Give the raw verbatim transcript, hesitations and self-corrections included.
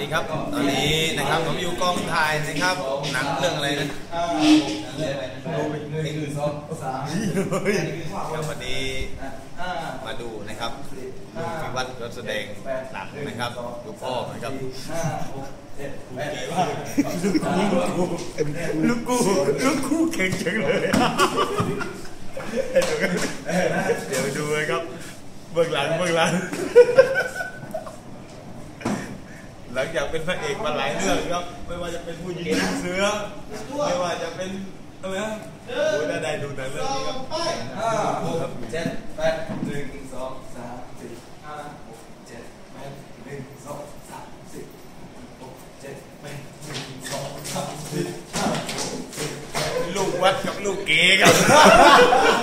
ดีครับตอนนี้นะครับผมอยู่กองถ่ายนะครับหนังเรื่องอะไรนะนี่คือซ้อมสามเดี๋ยววันนี้มาดูนะครับดูวิวัฒน์รถแสดงหนังนะครับดูพ่อนะครับลูกกูลูกกูเก่งจังเลยเดี๋ยวดูเลยครับเบื้องหลังเบื้องหลังหลังจากเป็นพระเอกมาหลายเรื่องครับไม่ว่าจะเป็นผู้หญิงเสือไม่ว่าจะเป็นอะไรนะโอ้ยได้ดูแต่เรื่องนี้ครับห้าหกเจ็ดแปดหนึ่งสองสามสี่ห้าหกเจ็ดแปดหนึ่งสองสามสี่หกเจ็ดแปดหนึ่งสองสามสี่ห้าหกเจ็ดแปดลูกวัดกับลูกเก๋ครับ